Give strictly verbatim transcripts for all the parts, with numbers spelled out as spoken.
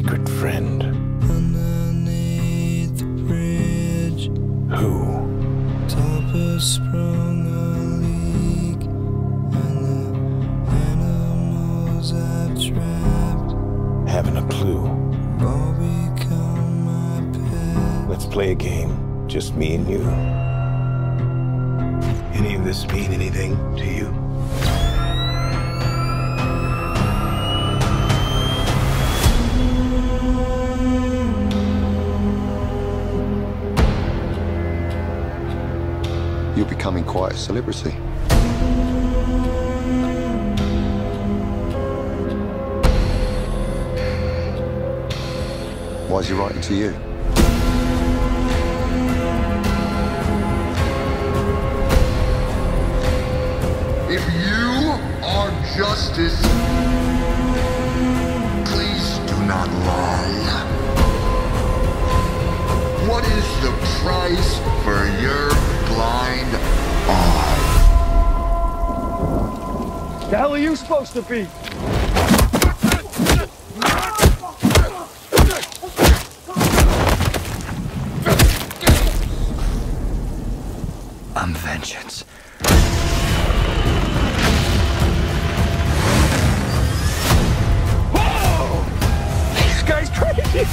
secret friend. Underneath the bridge, Who? Topper sprung a leak, and the animals I've trapped Haven't a clue. all become my pet. Let's play a game, just me and you. Any of this mean anything to you? You're becoming quite a celebrity. Why is he writing to you? If you are justice, please do not lie. What is the price for your blind eye? The hell are you supposed to be? I'm vengeance. Whoa! This guy's crazy!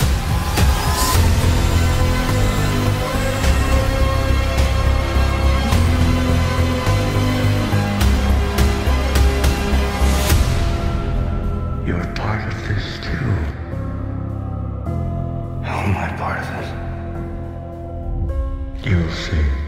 You're a part of this too. How am I part of it? You'll see.